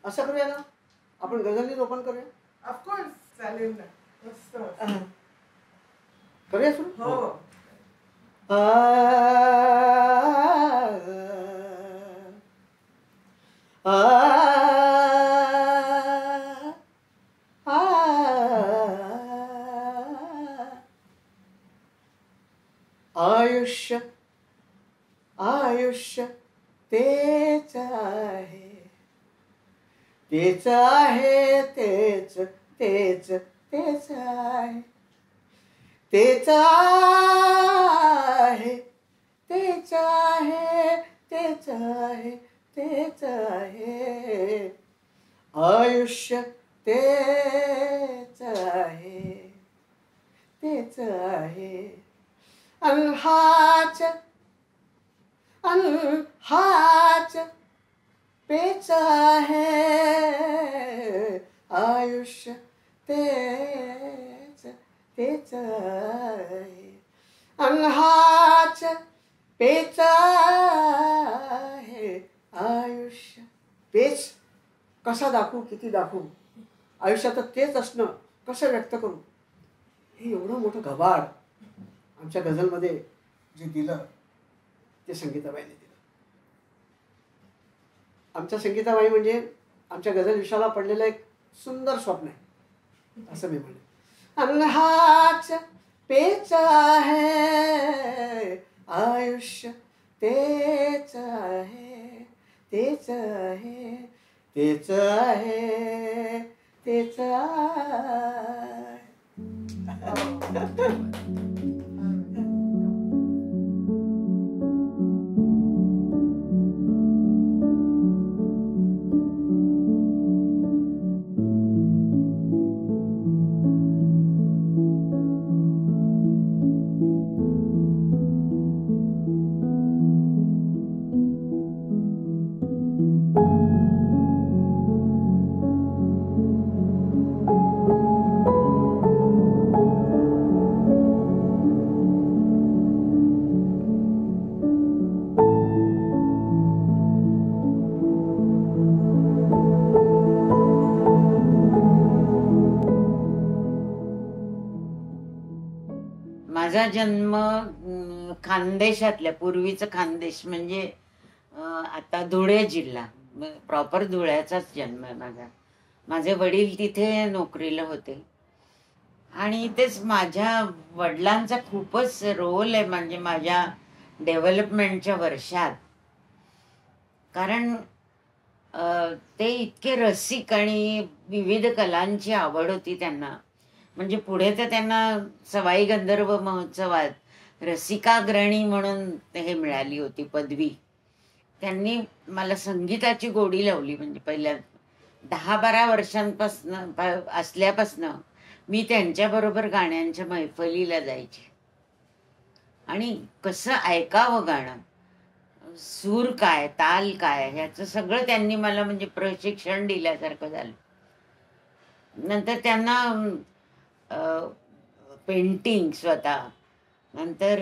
असं करूया ना, आपण गझलनी ओपन करूया. ऑफकोर्स चालेल ना, मस्त करूया सुरू. हो. आयुष्य आयुष्य तेच आहे, तेच आहे, तेच तेच तेच आहे, तेच आहे, तेच आहे, तेच आहे, तेच आहे, आयुष्य तेच आहे, तेच आहे. हाच पेच आहे, आयुष्य तेच तेच आहे, हाच पेच आहे, आयुष्य. पेच कसा दाखवू, किती दाखवू, आयुष्यात तेच असणं कसं व्यक्त करू. हे एवढं मोठं घबाड आमच्या गझलमध्ये जे दिलं ते संगीताबाईने दिलं. आमच्या संगीताबाई म्हणजे आमच्या गझल विश्वाला पडलेलं एक सुंदर स्वप्न आहे, असं मी म्हणेन. हाच पेच आहे, आयुष्य तेच आहे, तेच आहे, तेच आहे, तेच आहे. माझा जन्म खानदेशातल्या, पूर्वीचं खानदेश म्हणजे आता धुळे जिल्हा, प्रॉपर धुळ्याचाच जन्म आहे माझा. माझे वडील तिथे नोकरीला होते आणि तेच माझ्या वडिलांचा खूपच रोल आहे म्हणजे माझ्या डेव्हलपमेंटच्या वर्षात. कारण ते इतके रसिक आणि विविध कलांची आवड होती त्यांना. म्हणजे पुढे तर त्यांना सवाई गंधर्व महोत्सवात रसिकाग्रणी म्हणून हे मिळाली होती पदवी. त्यांनी मला संगीताची गोडी लावली. म्हणजे पहिल्या 10-12 वर्षांपासनं असल्यापासनं मी त्यांच्याबरोबर गाण्यांच्या मैफलीला जायचे आणि कसं ऐकावं गाणं, सूर काय, ताल काय, ह्याचं सगळं त्यांनी मला म्हणजे प्रशिक्षण दिल्यासारखं झालं. नंतर त्यांना पेंटिंग स्वतः, नंतर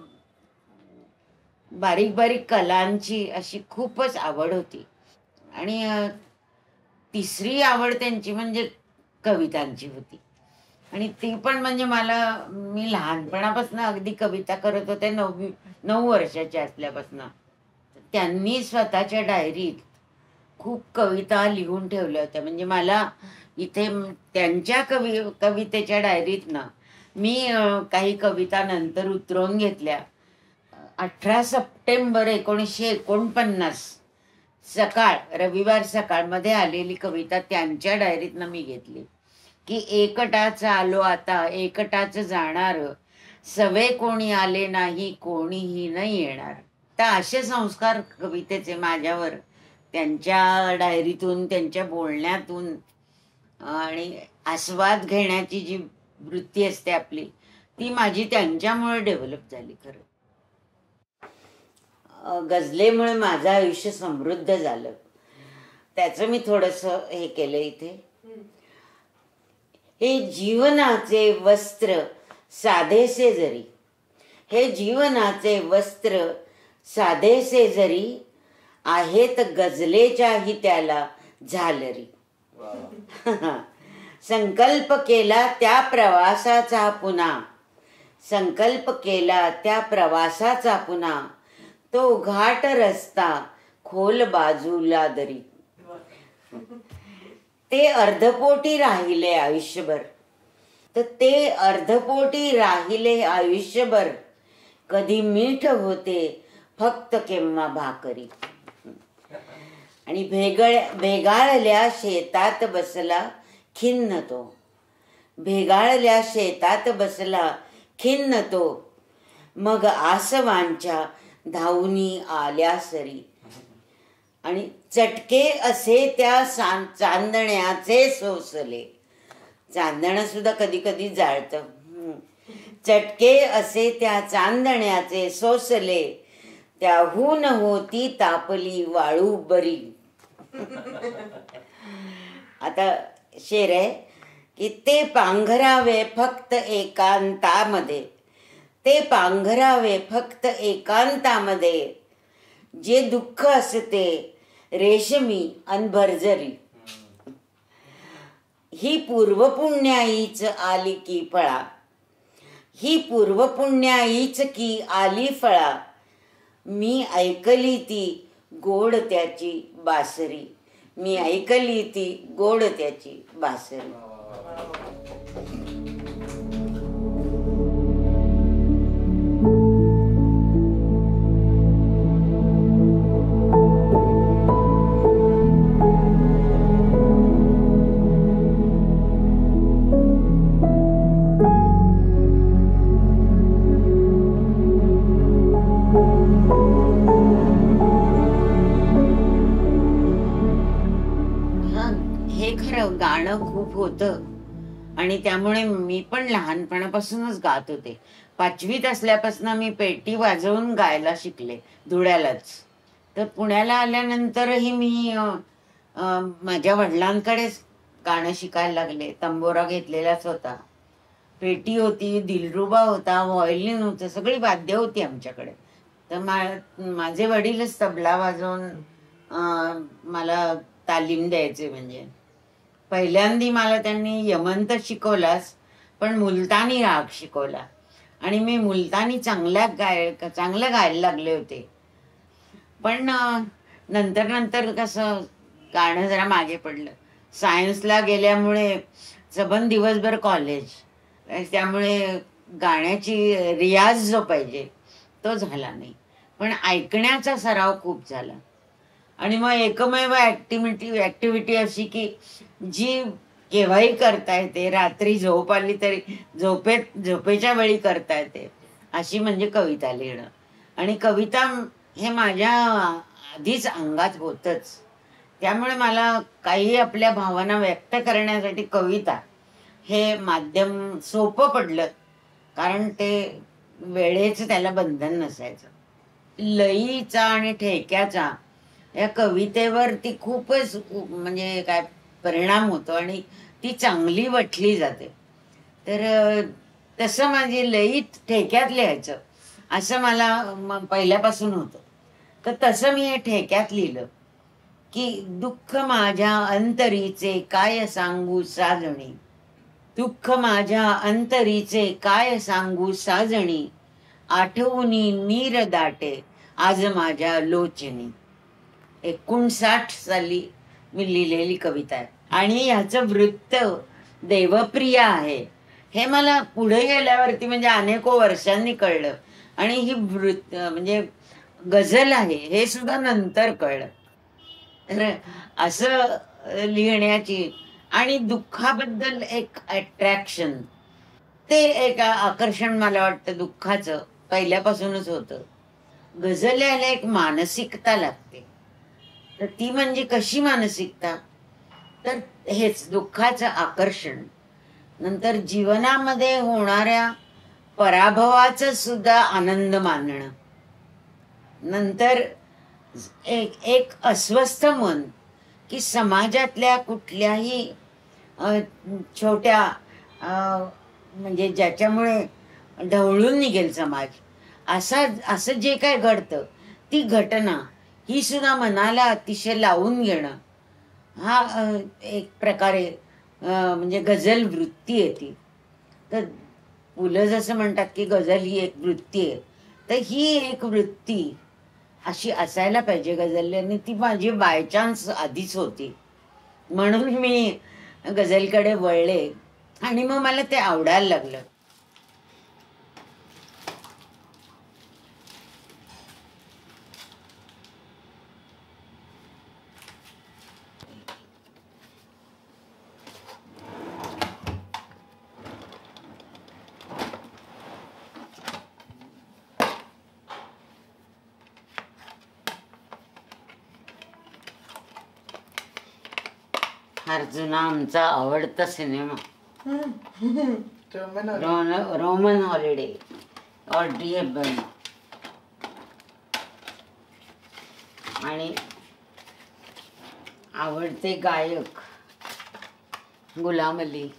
बारीक बारीक कलांची अशी खूपच आवड होती. आणि तिसरी आवड त्यांची म्हणजे कवितांची होती. आणि ती पण म्हणजे मी लहानपणापासून अगदी कविता करत होते. 9 वर्षाच्या असल्यापासून त्यांनी स्वतःच्या डायरीत खूप कविता लिहून ठेवल्या होत्या. म्हणजे मला इथे त्यांच्या कवितेच्या डायरीतनं मी काही कविता नंतर उतरवून घेतल्या. 18 सप्टेंबर 1949 सकाळ, रविवार सकाळमध्ये आलेली कविता त्यांच्या डायरीतनं मी घेतली की एकटाच आलो आता, एकटाच जाणार, सवे कोणी आले नाही, कोणीही नाही येणार. तर असे संस्कार कवितेचे माझ्यावर त्यांच्या डायरीतून, त्यांच्या बोलण्यातून आणि आस्वाद घेण्याची जी वृत्ती असते आपली, ती माझी त्यांच्यामुळे डेव्हलप झाली. खरं गझलेमुळे माझं आयुष्य समृद्ध झालं. त्याचं मी थोडंसं हे केलं इथे. हे जीवनाचे वस्त्र साधेसे जरी, हे जीवनाचे वस्त्र साधेसे जरी, आहेत गझलेच्याही त्याला झालरी. संकल्प केला त्या प्रवासाचा पुन्हा, संकल्प केला त्या प्रवासाचा पुन्हा, तो घाट रस्ता खोल बाजूला दरी. ते अर्धपोटी राहिले आयुष्यभर, तर ते अर्धपोटी राहिले आयुष्यभर, कधी मीठ होते फक्त केव्हा भाकरी. आणि भेगाळल्या शेतात बसला खिन्न तो, भेगाळल्या शेतात बसला खिन्न तो, मग आसवांच्या धावनी आल्या सरी. आणि चटके असे त्या चांदण्याचे सोसले, चांदणं सुद्धा कधी कधी जाळतं. चटके असे त्या चांदण्याचे सोसले, त्याहून होती तापली वाळू बरी. आता शेर आहे की ते पांघरावे फक्त एकांतामध्ये, ते पांघरावे फक्त एकांतामध्ये, जे दुःख असते रेशमी अन भरजरी. ही पूर्वपुण्याईच आली की फळा, ही पूर्वपुण्याईच की आली फळा, मी ऐकली ती गोड त्याची बासरी, मी ऐकली ती गोड त्याची बासरी. गाणं खूप होतं आणि त्यामुळे मी पण लहानपणापासूनच गात होते. 5वीत असल्यापासून मी पेटी वाजवून गायला शिकले धुळ्यालाच. तर पुण्याला आल्यानंतरही मी माझ्या वडिलांकडेच गाणं शिकायला लागले. तंबोरा घेतलेलाच होता, पेटी होती, दिलरुबा होता, व्हायोलिन होतं, सगळी वाद्य होती आमच्याकडे. तर माझे वडीलच तबला वाजवून मला तालीम द्यायचे. म्हणजे पहिल्यांदा मला त्यांनी यमन तर शिकवलाच, पण मुलतानी राग शिकवला आणि मी मुलतानी चांगलं गायला लागले होते. पण नंतर कसं गाणं जरा मागे पडलं. सायन्सला गेल्यामुळे सबन दिवसभर कॉलेज, त्यामुळे गाण्याची रियाज जो पाहिजे तो झाला नाही. पण ऐकण्याचा सराव खूप झाला. आणि मग एकमेव ऍक्टिव्हिटी अशी की जी केव्हाही करता येते, रात्री झोप आली तरी झोपेच्या वेळी करता येते, अशी म्हणजे कविता लिहिणं. आणि कविता हे माझ्या आधीच अंगात होतच. त्यामुळे मला काही आपल्या भावना व्यक्त करण्यासाठी कविता हे माध्यम सोपं पडलं, कारण ते वेळेचं त्याला बंधन नसायचं. लयीचा आणि ठेक्याचा या कवितेवर ती खूपच म्हणजे काय परिणाम होतो आणि ती चांगली वठली जाते. तर तसं माझी लयीत ठेक्यात लिहायचं असं मला पहिल्यापासून होतं. तर तसं मी हे ठेक्यात लिहिलं की दुःख माझ्या अंतरीचे काय सांगू साजणी, दुःख माझ्या अंतरीचे काय सांगू साजणी, आठवणी नीर दाटे आज माझ्या लोचनी. 59 साली मी लिहिलेली कविता आहे आणि ह्याचं वृत्त देवप्रिय आहे हे मला पुढे गेल्यावरती म्हणजे अनेको वर्षांनी कळलं. आणि ही वृत्त म्हणजे गझल आहे हे सुद्धा नंतर कळलं. तर असं लिहिण्याची आणि दुःखाबद्दल एक अट्रॅक्शन, ते एक आकर्षण मला वाटतं दुःखाचं पहिल्यापासूनच होतं. गझल यायला एक मानसिकता लागते. तर ती म्हणजे कशी मानसिकता, तर हेच दुःखाचं आकर्षण. नंतर जीवनामध्ये होणाऱ्या पराभवाचं सुद्धा आनंद मानणं. नंतर एक अस्वस्थ मन की समाजातल्या कुठल्याही छोट्या म्हणजे ज्याच्यामुळे ढवळून निघेल समाज, असं जे काय घडतं ती घटना ही सुद्धा मनाला अतिशय लावून घेणं. हा एक प्रकारे म्हणजे गझल वृत्ती आहे ती. तर पु ल जसं म्हणतात की गझल ही एक वृत्ती आहे, तर ही एक वृत्ती अशी असायला पाहिजे गझल. आणि ती माझी बाय चान्स आधीच होती, म्हणून मी गझलकडे वळले आणि मग मला ते आवडायला लागलं. फार जुना आमचा आवडता cinema Roman Holiday, Audrey Hepburn. आणि आवडते गायक गुलाम अली.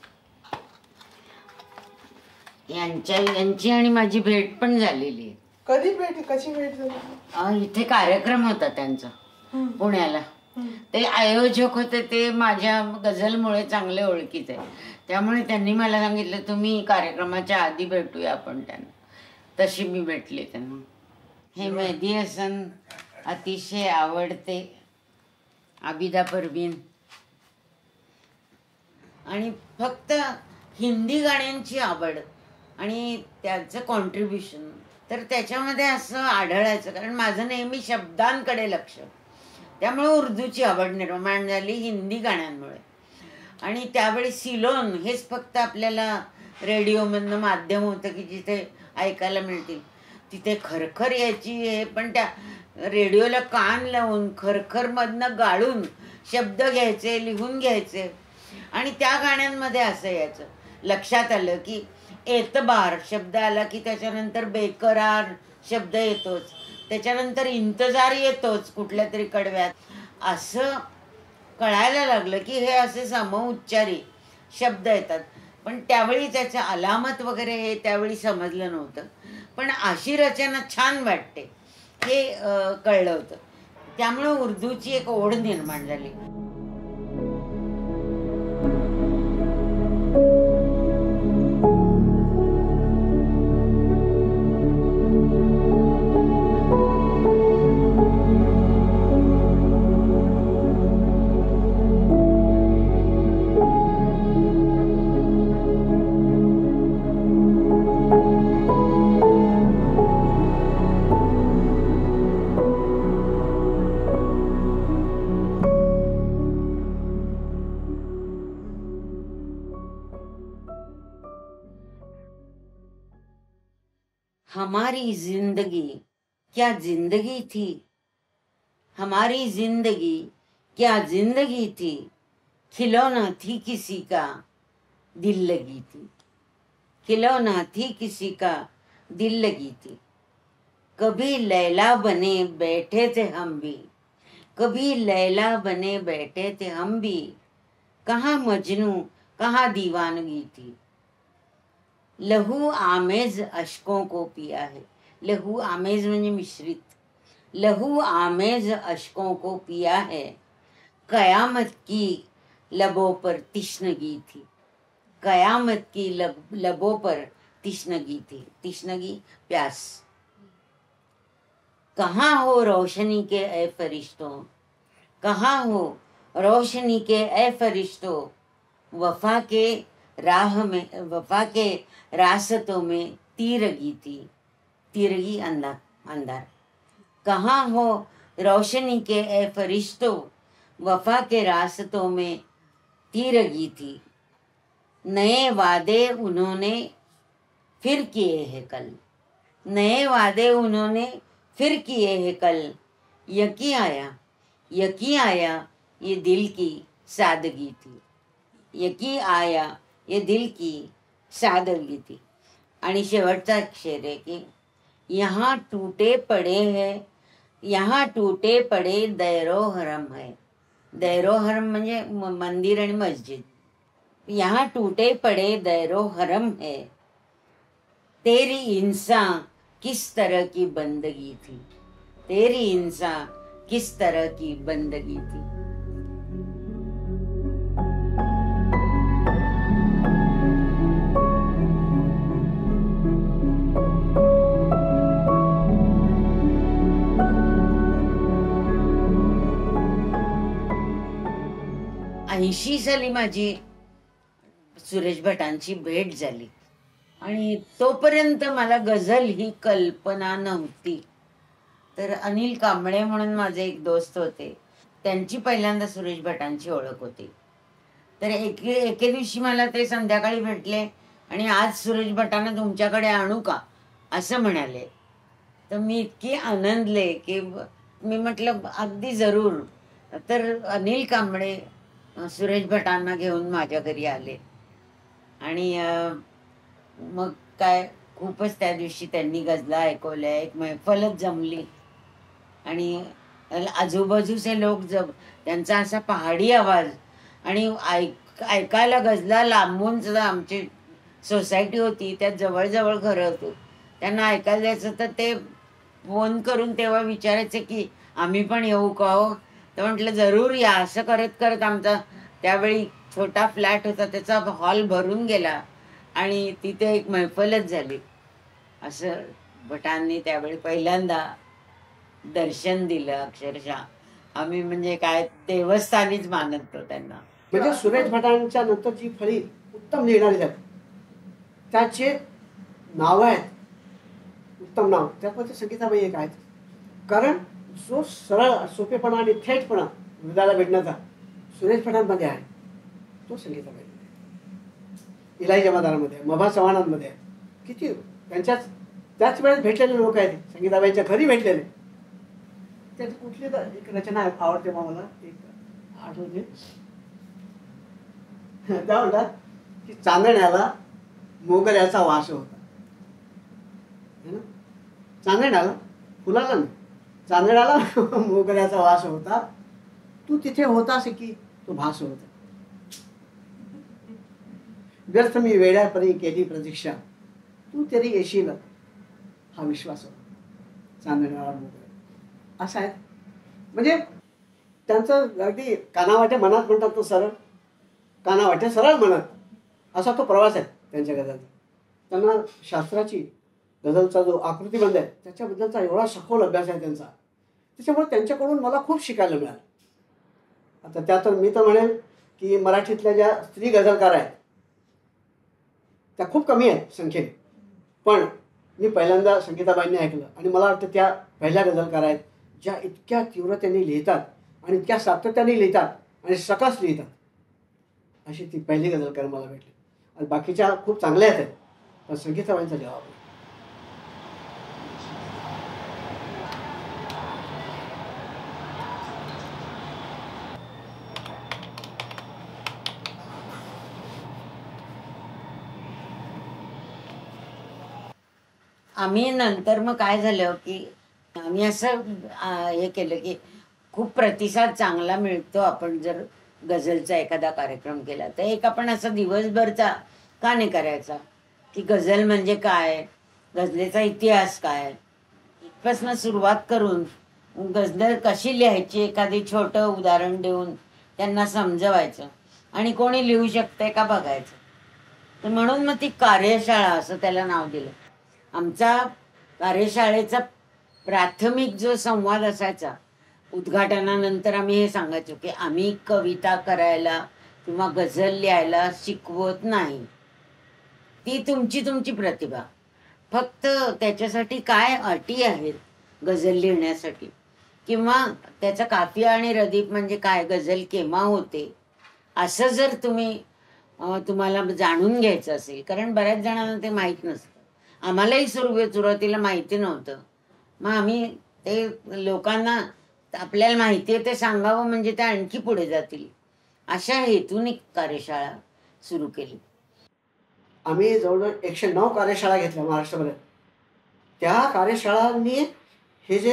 यांची आणि माझी भेट पण झालेली आहे. कधी भेट, कशी भेट झाली? इथे कार्यक्रम होता त्यांचा पुण्याला. ते आयोजक होते, ते माझ्या गझलमुळे चांगले ओळखीचे, त्यामुळे त्यांनी मला सांगितलं तुम्ही कार्यक्रमाच्या आधी भेटूया आपण त्यांना. तशी मी भेटले त्यांना. हे मेहदी हसन अतिशय आवडते, आबिदा परवीन. आणि फक्त हिंदी गाण्यांची आवड आणि त्याचं कॉन्ट्रीब्युशन, तर त्याच्यामध्ये असं आढळायचं, कारण माझं नेहमी शब्दांकडे लक्ष, त्यामुळे उर्दूची आवड निर्माण झाली हिंदी गाण्यांमुळे. आणि त्यावेळी सिलोन हेच फक्त आपल्याला रेडिओमधनं माध्यम होतं की जिथे ऐकायला मिळतील. तिथे खरखर यायची हे, पण त्या रेडिओला कान लावून खरखरमधनं गाळून शब्द घ्यायचे, लिहून घ्यायचे. आणि त्या गाण्यांमध्ये असं यायचं, लक्षात आलं की एतबार शब्द आला की त्याच्यानंतर बेकरार शब्द येतोच, त्याच्यानंतर इंतजार येतोच कुठल्या तरी कडव्यात. असं कळायला लागलं की हे असे समउच्चारी शब्द येतात. पण त्यावेळी त्याचं अलामत वगैरे हे त्यावेळी समजलं नव्हतं, पण अशी रचना छान वाटते हे कळलं होतं. त्यामुळे उर्दूची एक ओढ निर्माण झाली. हमारी जिंदगी क्या जिंदगी थी, हमारी जिंदगी क्या जिंदगी थी, खिलौना थी किसी का दिल लगी थी, खिलौना थी किसी का दिल लगी थी. कभी लैला बने बैठे थे हम भी, कभी लैला बने बैठे थे हम भी, कहाँ मजनू कहाँ दीवानगी थी. लहू आमेज अशकों को पिया है, लहू आमेज म्हणजे मिश्रित, लहू आमेज अशकों को पिया है, कयामत की लबों पर तिश्नगी थी, कयामत की लबों पर तिश्नगी थी. तिश्नगी प्यास. कहाँ हो रोशनी के ए फरिश्तों, कहाँ हो रोशनी के ए फरिश्तों, वफा के राह में, वफा के रास्तों में तीरगी थी, तीरगी अंधार अंधार. कहाँ हो रोशनी के ए फरिश्तों, वफा के रास्तों में तीरगी थी. नए वादे उन्होंने फिर किए हैं कल, नए वादे उन्होंने फिर किए हैं कल, यकी आया, यकी आया ये दिल की सादगी थी, यकी आया ये दिल की सादगी थी. आणि शेवटचा अक्षर आहे की यहाँ टूटे पड़े हैं, यहाँ टूटे पड़े दैरो हरम है. दैरो हरम म्हणजे मंदिर आणि मस्जिद. यहाँ टूटे पड़े दैरो हरम है, तेरी इंसान किस तरह की बंदगी थी, तेरी इंसान किस तरह की बंदगी थी. 1980 साली माझी सुरेश भटांची भेट झाली आणि तोपर्यंत मला गझल ही कल्पना नव्हती. तर अनिल कांबळे म्हणून माझे एक दोस्त होते, त्यांची पहिल्यांदा सुरेश भटांची ओळख होती. तर एके दिवशी मला ते संध्याकाळी भेटले आणि आज सुरेश भटांना तुमच्याकडे आणू का असं म्हणाले. तर मी इतकी आनंदले की मी म्हटलं अगदी जरूर. तर अनिल कांबळे सुरेश भटांना घेऊन माझ्या घरी आले आणि मग काय खूपच त्या दिवशी त्यांनी गजला ऐकवल्या, एक मैफलच जमली आणि आजूबाजूचे लोक त्यांचा असा पहाडी आवाज आणि ऐकायला गजला लांबून सुद्धा. आमची सोसायटी होती त्यात जवळजवळ घरं होती, त्यांना ऐकायला जायचं तर ते फोन करून तेव्हा विचारायचे की आम्ही पण येऊ का हो. तर म्हटलं जरूर या. असं करत करत आमचा त्यावेळी छोटा फ्लॅट होता, त्याचा हॉल भरून गेला आणि तिथे एक मैफलच झाली. असं भटांनी त्यावेळी पहिल्यांदा दर्शन दिलं. अक्षरशः आम्ही म्हणजे काय देवस्थानीच मानतो त्यांना. म्हणजे सुरेश भटांच्या नंतर जी फळी उत्तम लिहिणारी आहेत त्याचे नाव आहेत, उत्तम नाव. त्यामध्ये संगीताबाई एक आहेत. कारण जो सरळ सोपेपणा आणि थेटपणा हृदयाला भेटण्याचा सुरेश भटांमध्ये आहे तो संगीताबाई. इलाई जमादारामध्ये, मभा चव्हाणांमध्ये किती त्यांच्याच त्याच वेळेस भेटलेले लोक आहेत. संगीताबाईंच्या घरी भेटलेले. त्याची कुठली एक रचना आवडते मला, एक आठवते. त्या म्हणतात की चांदण्याला मोगऱ्याचा वास होता. चांदण्याला, फुलाला नाही, चांदण्याला मोगऱ्याचा वास होता. तू तिथे होतास की तो भास होता. व्यर्थ मी वेड्यापरी केली प्रतीक्षा, तू तरी येशील हा विश्वास होता. चांदण्याला मोगऱ्या असं आहे. म्हणजे त्यांचं अगदी कानावाटे मनात म्हणतात तो सरळ, कानावाटे सरळ मनात असा तो प्रवास आहे त्यांच्या गझलचा. त्यांना शास्त्राची गझलचा जो आकृतिबंध आहे त्याच्याबद्दलचा एवढा सखोल अभ्यास आहे त्यांचा. त्याच्यामुळे त्यांच्याकडून मला खूप शिकायला मिळालं. आता त्यात मी तर म्हणेन की मराठीतल्या ज्या स्त्री गझलकार आहेत त्या खूप कमी आहेत संख्येने, पण मी पहिल्यांदा संगीताबाईंनी ऐकलं आणि मला वाटतं त्या पहिल्या गझलकार आहेत ज्या इतक्या तीव्रतेने लिहितात आणि इतक्या सातत्याने लिहितात आणि सकस लिहितात. अशी ती पहिली गझलकार मला भेटली. आणि बाकीच्या खूप चांगल्या आहेत पण संगीताबाईंचा जवाब आहे. आम्ही नंतर मग काय झालं की आम्ही असं हे केलं की खूप प्रतिसाद चांगला मिळतो आपण जर गझलचा एखादा कार्यक्रम केला तर एक आपण असं दिवसभरचा का नाही करायचा की गझल म्हणजे काय, गझलेचा इतिहास काय, इथपासून सुरुवात करून गझल कशी लिहायची एखादी छोटं उदाहरण देऊन त्यांना समजवायचं आणि कोणी लिहू शकतंय का बघायचं. तर म्हणून मग ती कार्यशाळा असं त्याला नाव दिलं. आमचा कार्यशाळेचा प्राथमिक जो संवाद असायचा उद्घाटनानंतर आम्ही हे सांगायचो की आम्ही कविता करायला किंवा गझल लिहायला शिकवत नाही. ती तुमची प्रतिभा. फक्त त्याच्यासाठी काय अटी आहेत गझल लिहिण्यासाठी किंवा त्याचा काफिया आणि रदीफ म्हणजे काय, गझल केव्हा होते, असं जर तुम्हाला जाणून घ्यायचं असेल. कारण बऱ्याच जणांना ते माहीत नसतं. आम्हालाही सुरुवातीला माहिती नव्हतं. मग आम्ही ते लोकांना आपल्याला माहिती आहे ते सांगावं म्हणजे ते आणखी पुढे जातील अशा हेतूने कार्यशाळा सुरू केली. आम्ही जवळजवळ 109 कार्यशाळा घेतल्या महाराष्ट्रामध्ये. त्या कार्यशाळांनी हे जे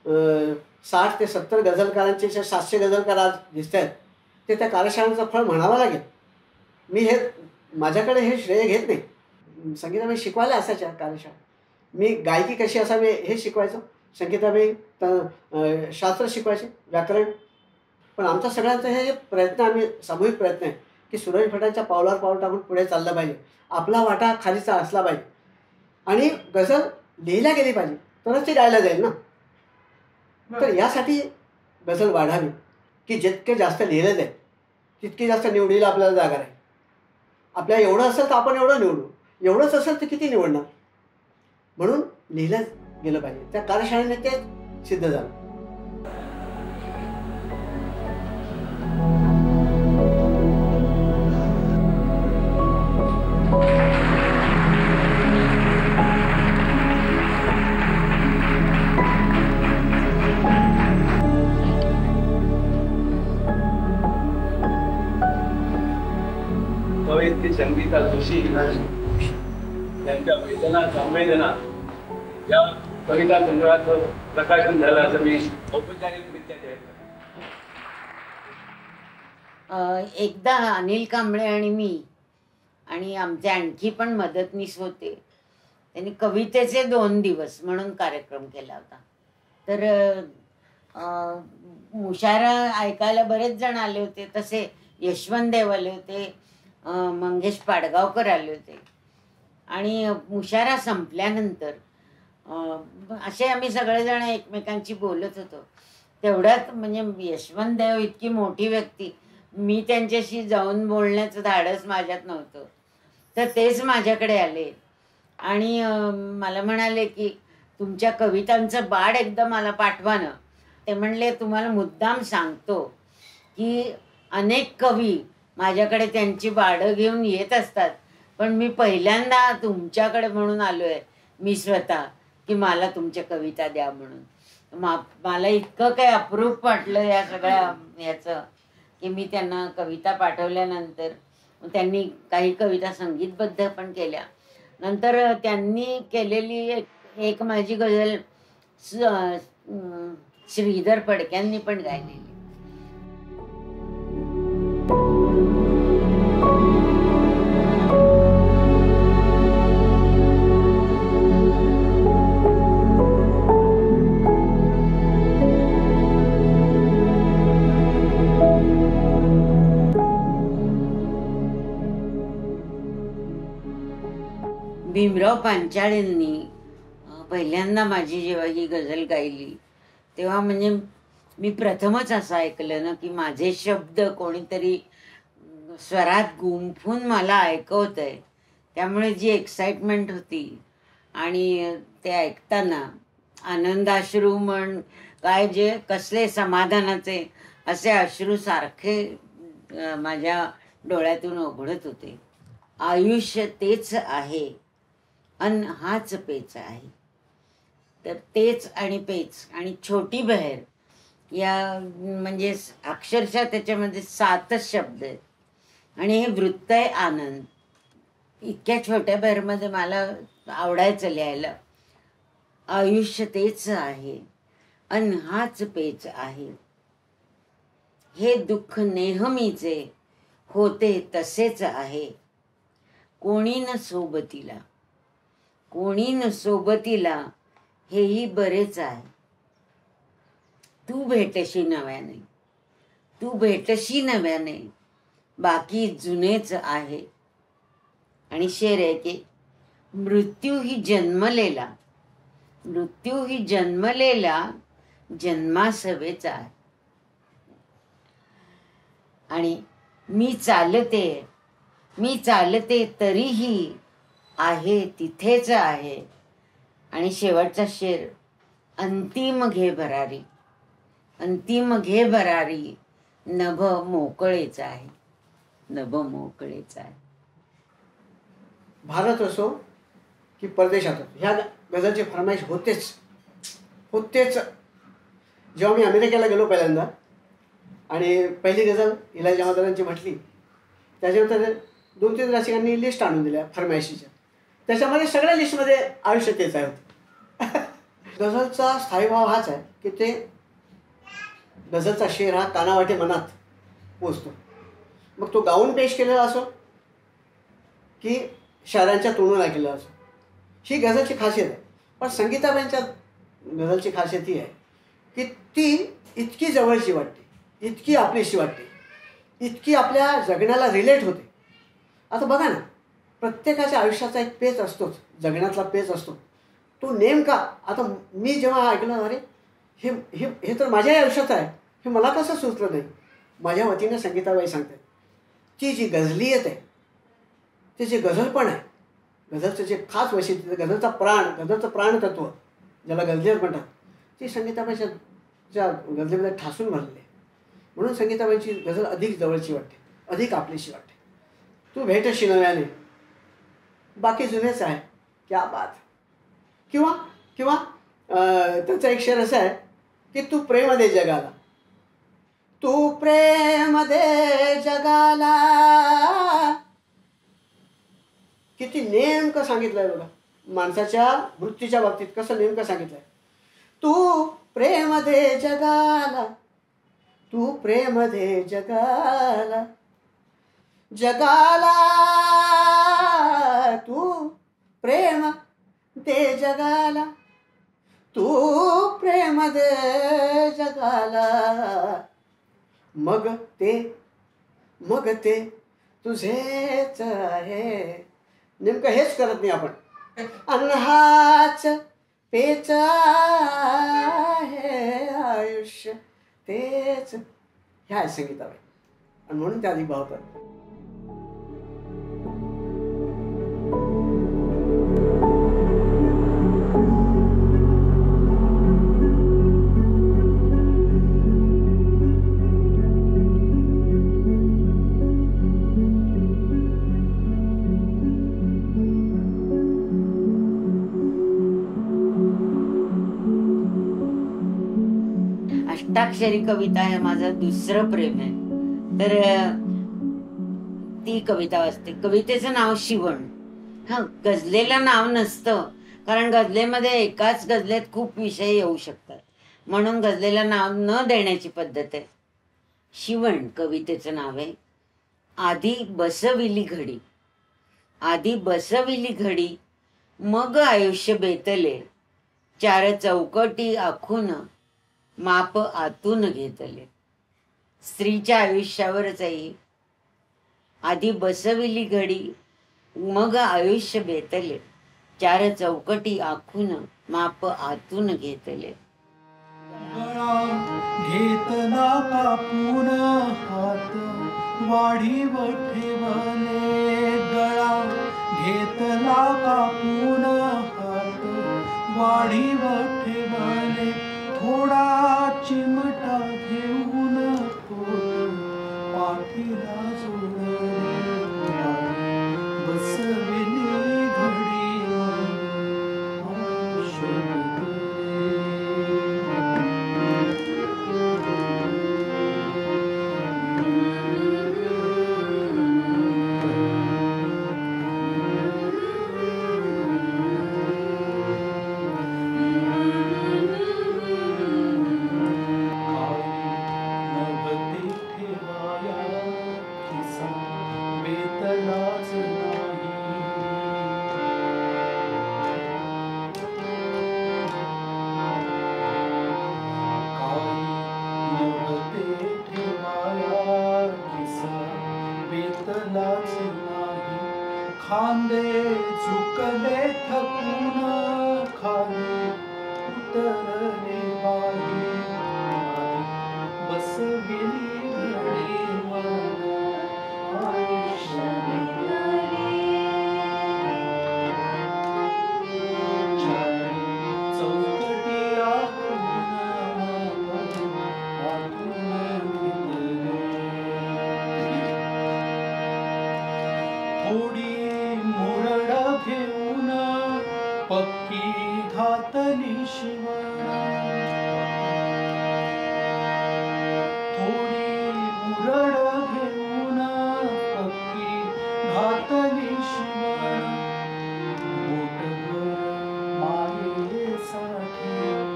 60 ते 70 गझलकारांचे 700 गझलकार आज दिसत आहेत ते त्या कार्यशाळांचं फळ म्हणावं लागेल. मी हे माझ्याकडे हे श्रेय घेत नाही. संगीताबाई शिकवायला असायच्या कार्यशाळा. मी गायकी कशी असावी हे शिकवायचो, संगीताबाई शास्त्र शिकवायचे, व्याकरण. पण आमचा सगळ्यांचा हे प्रयत्न आम्ही सामूहिक प्रयत्न आहे की सुरेश भटांच्या पावलावर पाऊल टाकून पुढे चाललं पाहिजे. आपला वाटा खालीचा असला पाहिजे आणि गझल लिहिल्या गेली पाहिजे तरच ती गायला जाईल ना. तर यासाठी गझल वाढावी की जितके जास्त लिहिलं जाईल तितकी जास्त निवडीला आपल्याला जागा राहील. आपल्याला एवढं असेल तर आपण एवढं निवडू, एवढंच असेल तर किती निवडणार. म्हणून लिहिलं गेलं पाहिजे. त्या कार्यशाळेने ते सिद्ध झालं. कवयित्री संगीता जोशी यांच्या वेदना संवेदना या कविता संग्रहाचं प्रकाशन झालं असं मी औपचारिकरित्या जाहीर करतो. एकदा अनिल कांबळे आणि मी आणि आमचे आणखी पण मदतनीस होते, त्यांनी कवितेचे 2 दिवस म्हणून कार्यक्रम केला होता. तर मुशायरा ऐकायला बरेच जण आले होते. तसे यशवंत देव आले होते, मंगेश पाडगावकर आले होते. आणि मुशायरा संपल्यानंतर असे आम्ही सगळेजण एकमेकांशी बोलत होतो. तेवढ्यात म्हणजे यशवंत देव इतकी मोठी व्यक्ती, मी त्यांच्याशी जाऊन बोलण्याचं धाडस माझ्यात नव्हतं. तर तेच माझ्याकडे आले आणि मला म्हणाले की तुमच्या कवितांचं बाड एकदा मला पाठवा ना. ते म्हणले तुम्हाला मुद्दाम सांगतो की अनेक कवी माझ्याकडे त्यांची बाडं घेऊन येत असतात, पण मी पहिल्यांदा तुमच्याकडे म्हणून आलो आहे मी स्वतः की मला तुमच्या कविता द्या म्हणून. मला इतकं काही अप्रूप वाटलं या सगळ्या याचं की मी त्यांना कविता पाठवल्यानंतर त्यांनी काही कविता संगीतबद्ध पण केल्या. नंतर त्यांनी केलेली एक माझी गझल श्रीधर फडक्यांनी पण गायलेली. भीमराव पांचाळेंनी पहिल्यांदा माझी जेव्हा ही गझल गायली तेव्हा म्हणजे मी प्रथमच असं ऐकलं ना की माझे शब्द कोणीतरी स्वरात गुंफून मला ऐकवत आहे. त्यामुळे जी एक्साइटमेंट होती आणि ते ऐकताना आनंदाश्रू म्हण काय जे कसले समाधानाचे असे अश्रू सारखे माझ्या डोळ्यातून ओघळत होते. आयुष्य तेच आहे अन हाच पेच आहे. तर तेच आणि पेच आणि छोटी बहेर या म्हणजे अक्षरशः त्याच्यामध्ये 7च शब्द आहेत आणि हे वृत्त आहे आनंद. इतक्या छोट्या बहेरमध्ये मला आवडायचं लिहायला. आयुष्य तेच आहे अन हाच पेच आहे. हे दुःख नेहमीचे होते तसेच आहे. कोणी न सोबतीला कोणी न सोबतीला हेही बरेच आहे. तू भेटशी नव्याने तू भेटशी नव्याने बाकी जुनेच आहे. आणि शेर आहे की मृत्यू ही जन्मलेला जन्मासवेचा आहे. आणि मी चालते तरीही आहे तिथेच आहे. आणि शेवटचा शेर अंतिम घे भरारी नभ मोकळेच आहे. भारत असो की परदेशात असो ह्या गझलची फरमाईश होतेच. जेव्हा मी अमेरिकेला गेलो पहिल्यांदा आणि पहिली गझल इलाही जमादारांची म्हटली, त्याच्यानंतर 2-3 रसिकांनी लिस्ट आणून दिल्या फरमाईशीच्या. त्याच्यामध्ये सगळ्या लिस्टमध्ये आयुष्य तेच आहे होतं. गझलचा स्थायीभाव हाच आहे की ते गझलचा शेर हा कानावाटे मनात पोचतो. मग तो गाऊन पेश केलेला असो की शायरांच्या तोंडून ऐकलेला असो, ही गझलची खासियत आहे. पण संगीताबाईंच्या गझलची खासियत ही आहे की ती इतकी जवळची वाटते, इतकी आपलीशी वाटते, इतकी आपल्या जगण्याला रिलेट होते. आता बघा ना, प्रत्येकाच्या आयुष्याचा एक पेच असतोच, जगण्यातला पेच असतो. तो नेमका आता मी जेव्हा ऐकलं अरे हे तर माझ्याही आयुष्यात आहे, हे मला कसं सुचलं नाही. माझ्या वतीनं संगीताबाई सांगतात ती जी गझलियत आहे, ते जे गझल पण आहे, गझलचं जे खास वैशिष्ट्य, गझलचं प्राणतत्व ज्याला गझलियत म्हणतात, ती संगीताबाईच्या गझलेमध्ये ठासून भरलेली आहे. म्हणून संगीताबाईची गझल अधिक जवळची वाटते, अधिक आपलीशी वाटते. तू भेटशी नव्याने, बाकी जुनेच आहे, क्या बात. किंवा किंवा त्याचा एक शेर असा आहे की तू प्रेम दे जगाला, तू प्रेम दे जगाला. किती नेमकं सांगितलंय बघा, माणसाच्या वृत्तीच्या बाबतीत कसं नेमकं सांगितलंय. तू प्रेम दे जगाला, तू प्रेम दे जगाला, जगाला तू प्रेम दे जगाला, तू प्रेम दे जगाला. मग ते तुझेच आहे. नेमकं हेच करत नाही आपण. अन्हाच पेच आहे आयुष्य तेच. ह्या आहेत संगीताबाई, आणि म्हणून त्या अधिक भावतात. अष्टाक्षरी कविता हे माझं दुसरं प्रेम आहे. तर ती कविता वाचते. कवितेचं नाव शिवण. गझलेला नाव नसतं, कारण गझलेमध्ये एकाच गझलेत खूप विषय येऊ शकतात, म्हणून गझलेला नाव न देण्याची पद्धत आहे. शिवण कवितेचं नाव आहे. आधी बसविली घडी, आधी बसविली घडी, मग आयुष्य बेतले, चार चौकटी आखून माप आतून घेतले. स्त्रीच्या आयुष्यावरच आहे. आधी बसविली घडी, मग आयुष्य बेतले, चार चौकटी आखून माप आतून घेतले. गळा घेतला कापून हात वाढीव ठेवले, गळा घेतला कापून हात वाढीव ठेवले, थोडा चिमटा घेऊन पोट पाठीला जोडले, बसविली घडी खांदे झुकले थकून खाली उतरले बाई, बसविली घडी आयुष्य चौकटी थोडी मुरड घेऊन पक्की घातली शिवण, थोडी मुरड घेऊन पक्की घातली शिवण, बोटभर मायेसाठी,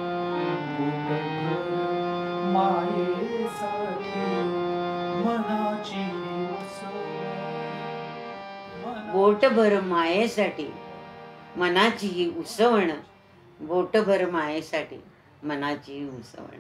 बोटभर मायेसाठी मनाची बोटभर मायेसाठी मनाची ही उसवण, बोटभर मायेसाठी मनाची ही उसवण.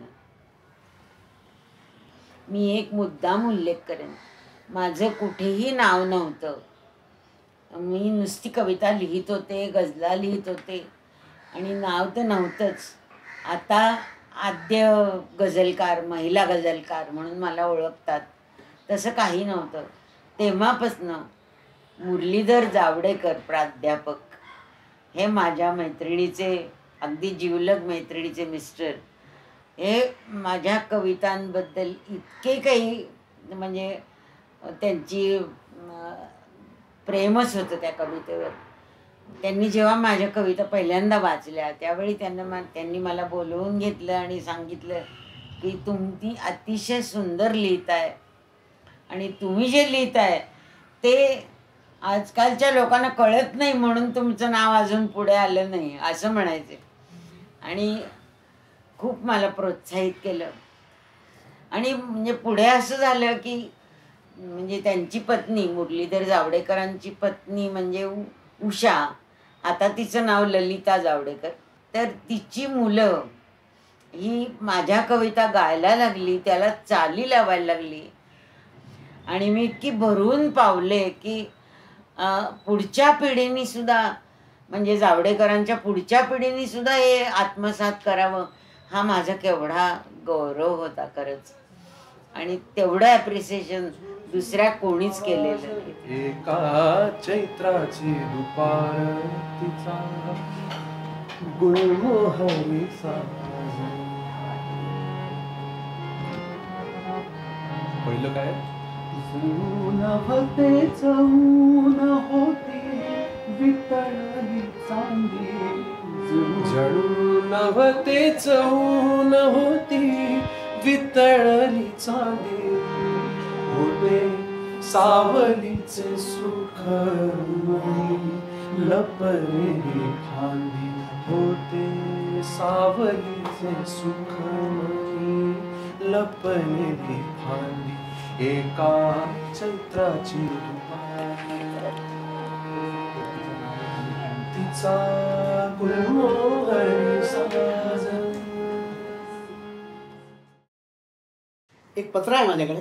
मी एक मुद्दाम उल्लेख करेन. माझं कुठेही नाव नव्हतं. मी नुसती कविता लिहित होते, गझला लिहित होते, आणि नाव तर नव्हतंच. आता आद्य गझलकार, महिला गझलकार म्हणून मला ओळखतात, तसं काही नव्हतं. तेव्हापासनं मुरलीधर जावडेकर प्राध्यापक हे माझ्या मैत्रिणीचे, अगदी जिवलग मैत्रिणीचे मिस्टर, हे माझ्या कवितांबद्दल इतके काही म्हणजे त्यांची प्रेमच होतं त्या कवितेवर. त्यांनी जेव्हा माझ्या कविता पहिल्यांदा वाचल्या त्यावेळी त्यांनी मला बोलवून घेतलं आणि सांगितलं की तुम्ही अतिशय सुंदर लिहिताय आणि तुम्ही जे लिहिताय ते आजकालच्या लोकांना कळत नाही म्हणून तुमचं नाव अजून पुढे आलं नाही असं म्हणायचे. आणि खूप मला प्रोत्साहित केलं. आणि म्हणजे पुढे असं झालं की म्हणजे त्यांची पत्नी, मुरलीधर जावडेकरांची पत्नी म्हणजे उषा, आता तिचं नाव ललिता जावडेकर, तर तिची मुलं ही माझ्या कविता गायला लागली, त्याला चाली लावायला लागली. आणि मी इतकी भरून पावले की पुढच्या पिढीने सुद्धा म्हणजे जावडेकरांच्या पुढच्या पिढीने सुद्धा हे आत्मसात करावं हा माझा केवढा गौरव होता खरंच. आणि तेवढं ॲप्रिसिएशन दुसऱ्या कोणीच केलेलं नाही. एका चैत्राची दुपार तिचा गुलमोहरी साज. पहिलं काय? जणू नभतेच ऊन होती वितळली चांदी. जणू नभतेच ऊन होती वितळली चांदी. होते सावलीचे सुख लपलेली खांदी. होते सावलीचे सुख लपलेली खांदी. एका चैत्राची तिचा गुलमोहरी साज. एक पत्र आहे माझ्याकडे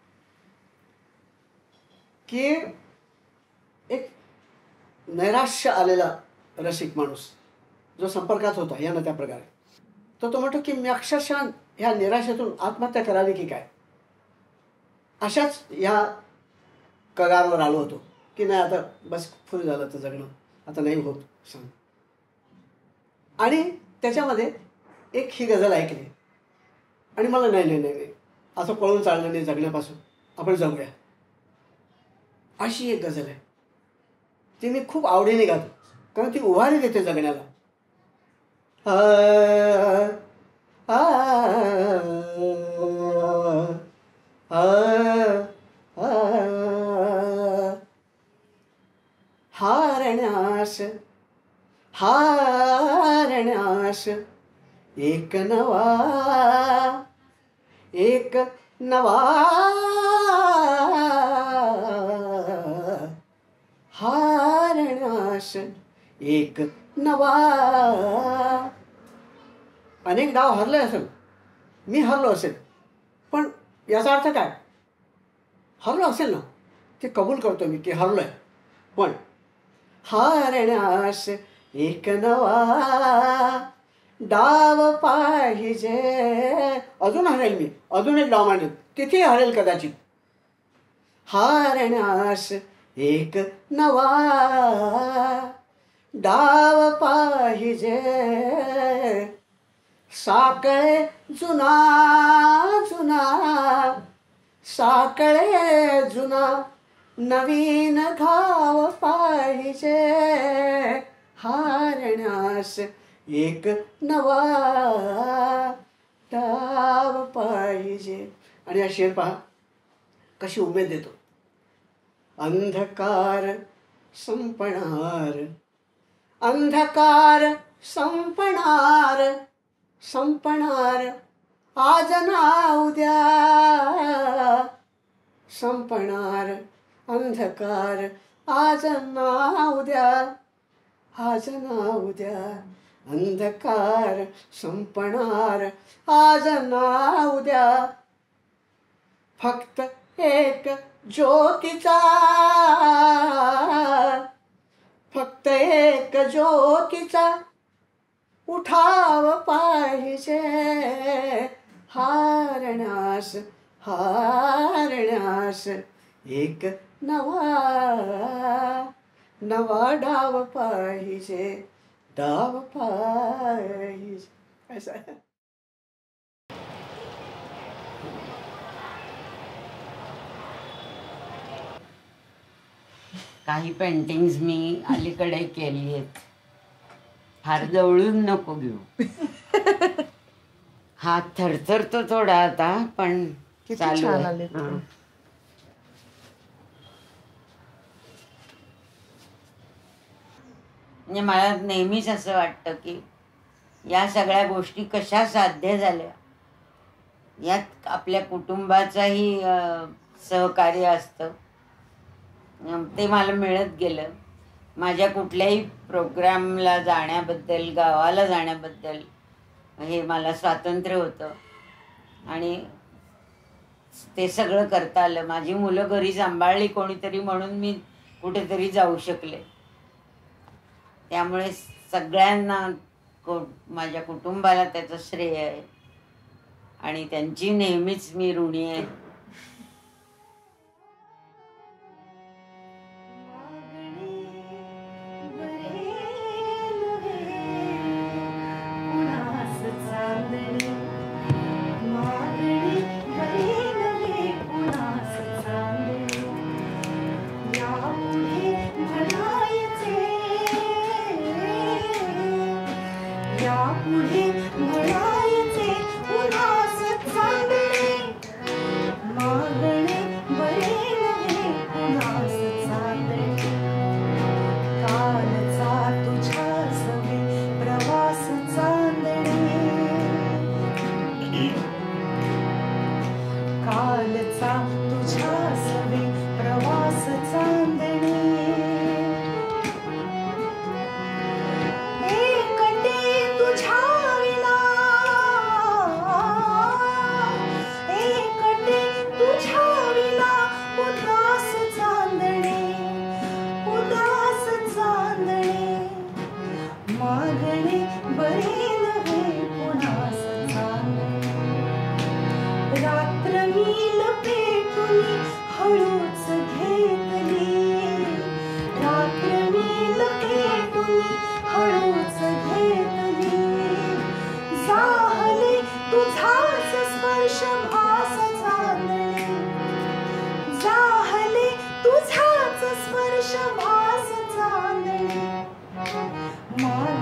की एक नैराश्य आलेला रसिक माणूस जो संपर्कात होता यानं त्या प्रकारे, तर तो म्हणतो की मी अक्षरशः ह्या निराशेतून आत्महत्या करावी की काय अशाच ह्या कगारवर आलो होतो की नाही आता बस फुल झालं तर जगणं आता नाही होत सांग. आणि त्याच्यामध्ये एक ही गझल ऐकली आणि मला नाही नाही नाही असं पळून चाललं नाही जगण्यापासून, आपण जगूया अशी एक गझल आहे. ती मी खूप आवडीने गातो कारण ती उभारी देते जगण्याला. हारण्यास हारण्यास एक नवा हारण्यास एक नवा. अनेक डाव हरले असेल, मी हरलो असेल, पण याचा अर्थ काय? हरलो असेल ना, ते कबूल करतो मी की हरलोय, पण हारण्यास एक नवा डाव पाहिजे. अजून हरेल मी, अजून एक डाव मांडेल, तिथे हरेल कदाचित. हारण्यास एक नवा डाव पाहिजे. साकळे जुना जुना साकळे जुना नवीन घाव पाहिजे. हारण्यास एक नवा डाव पाहिजे. आणि हा शेर पहा कशी उमेद देतो. अंधकार संपणार, अंधकार संपणार, संपणार आज ना उद्या. संपणार अंधकार आज ना उद्या, आज ना उद्या. अंधकार संपणार आज ना उद्या. फक्त एक ज्योतीचा, फक्त एक ज्योतीचा उठाव पाहिजे. हारण्यास हारण्यास एक नवा नवा डाव पाहिजे, डाव पाहिजे असं. काही पेंटिंग्स मी अलीकडे केली आहेत. फार जवळून नको घेऊ. हात थरथरतो थोडा आता, पण किती चालू छान आहे. आलेत ते. हां. म्हणजे मला नेहमीच असं वाटतं की या सगळ्या गोष्टी कशा साध्य झाल्या यात आपल्या कुटुंबाचाही सहकार्य असतं. ते मला मिळत गेलं. माझ्या कुठल्याही प्रोग्रामला जाण्याबद्दल, गावाला जाण्याबद्दल हे मला स्वातंत्र्य होतं आणि ते सगळं करता आलं. माझी मुलं घरी सांभाळली कोणीतरी म्हणून मी कुठेतरी जाऊ शकले. त्यामुळे सगळ्यांना माझ्या कुटुंबाला त्याचं श्रेय आहे आणि त्यांची नेहमीच मी ऋणी आहे. तुझाच स्पर्श भास चांदणे